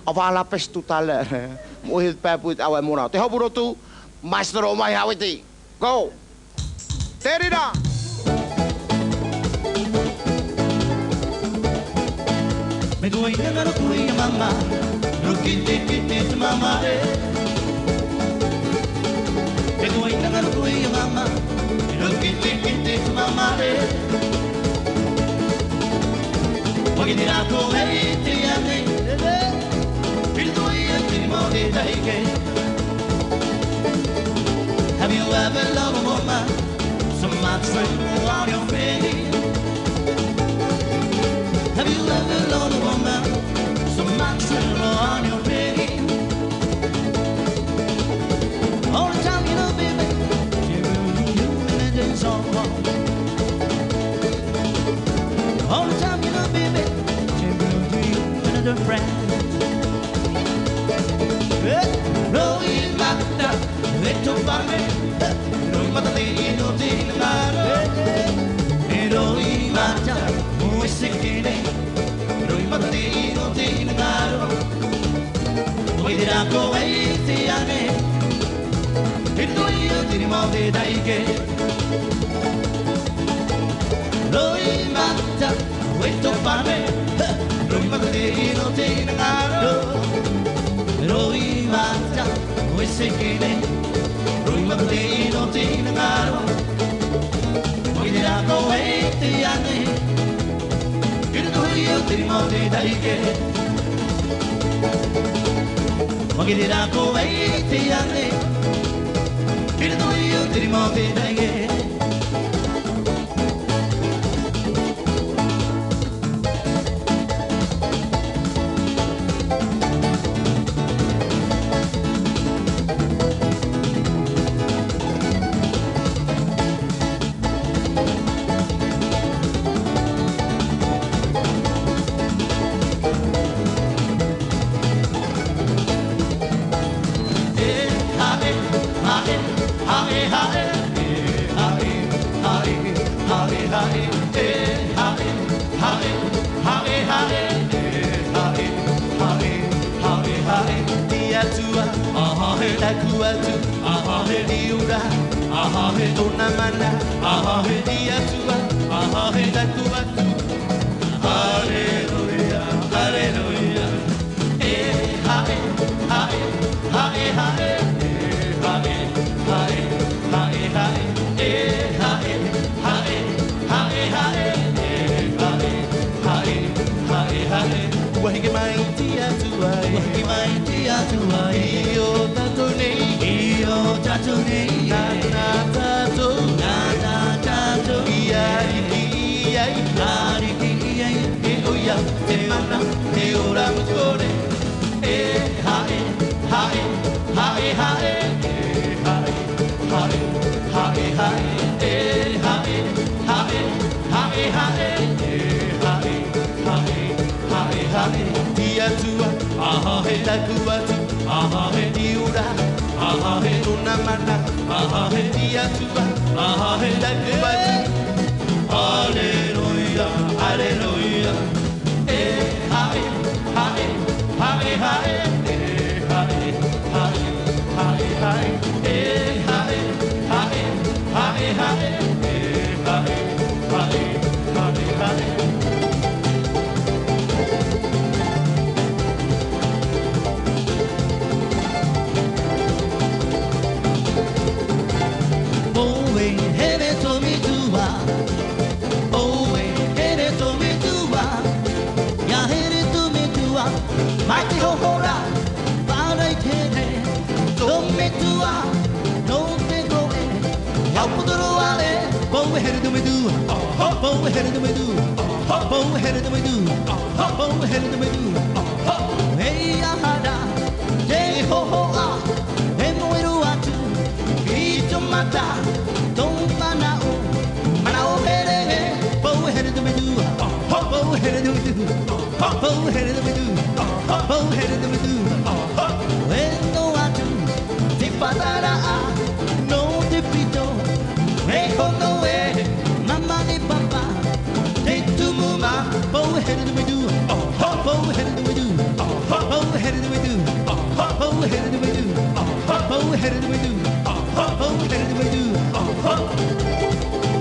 avala pestu tale. Mohit papuit awe mora. Te hopuro tu maestro mai hawiti. Go. Terida. Me doy na no kuya mama. No kiti mama re. Me doy na no kuya mama. No kiti mama re. Magidira ko ay tiyane. Have you ever loved a woman so much on your face? Have you ever loved a woman so much on your face? All the time, you know, baby, she will be you and then someone. All the time, you know, baby, she will be you and another friend. Roi mata, veto fame, roi mata di no di mare. Roi mata, muy sikine, roi mata di no di mare. Hoy dirá ko ei tiane, ito io di mo de daike. Roi mata, veto fame, roi mata di no di mare. Roi mata, oi sekine, roi mata di no di ngaro. Oi dira ko ei tiane, kirdo io ti mo de daike. Oi dira ko ei tiane, kirdo io ti mo de daike. headed we do. Oh, headed we do. Oh, headed we do. Oh, headed we do.